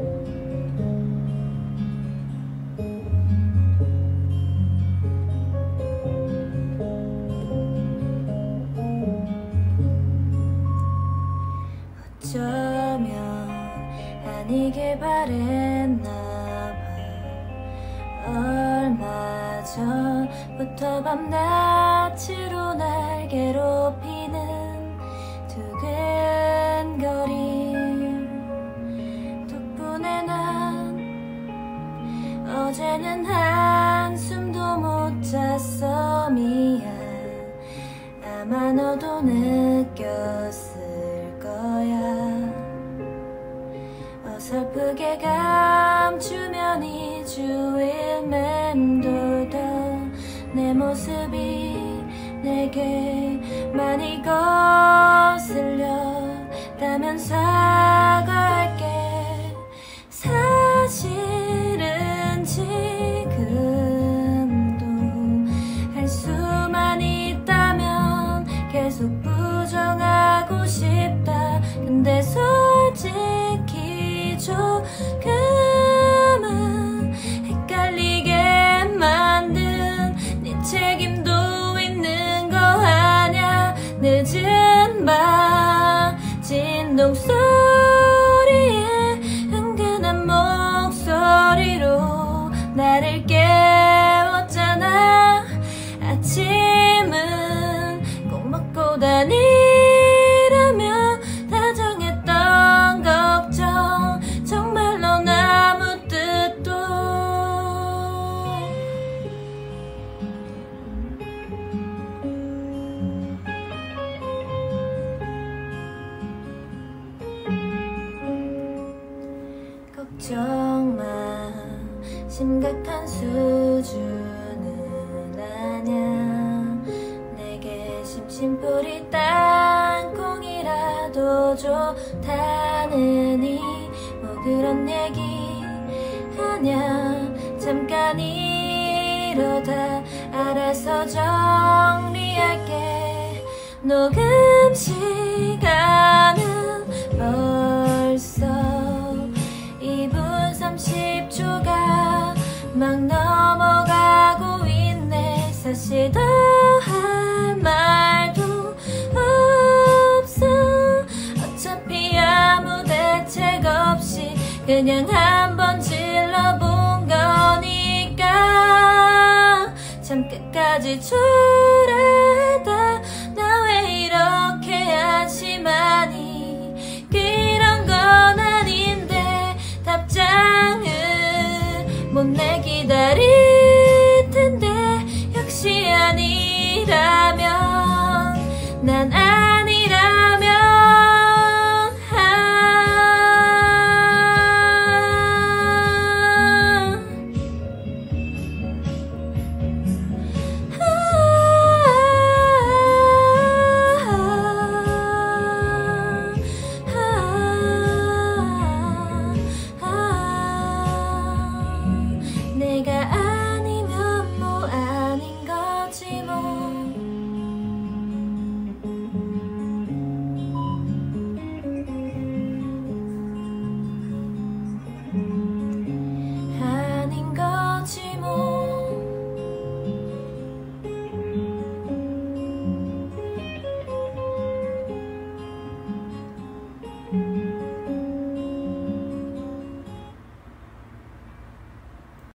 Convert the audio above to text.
어쩌면 아니길 바랬나 봐. 얼마 전부터 밤낮으로 날 괴롭히는 두근거림 덕분에 난 어제는 한숨도 못 잤어. 미안. 아마 너도 느꼈을 어설프게 감추면 2주일 맴돌던 내 모습이 내게 많이 거슬렸다면 사과할게. 사실은 지금도 할 수만 있다면 계속 부정하고 싶다. 근데 솔직히 조금은 헷갈리게 만든 네 책임도 있는 거 아냐. 늦은 밤 진동 소리에 은근한 목소리로 나를 깨웠잖아. 아침은 꼭 먹고 다니라며 다정했던 걱정 정말로 아무 뜻도. 걱정 마, 심각한 수준은 아냐. 내게 심심풀이 땅콩이라도 좋다느니 뭐 그런 얘기 아냐. 잠깐 이러다 알아서 정리할게. 녹음 시간은 벌써 2분 30초가 막 넘어가고 있네. 사실 더 할 말도 없어. 어차피 아무 대책 없이 그냥 한번 질러본 거니까. 참 끝까지 초라하다. 나 왜 이렇게 한심하니. 그런 건 아닌데 답장을 못 내 기다릴 텐데. 역시 아니라면 난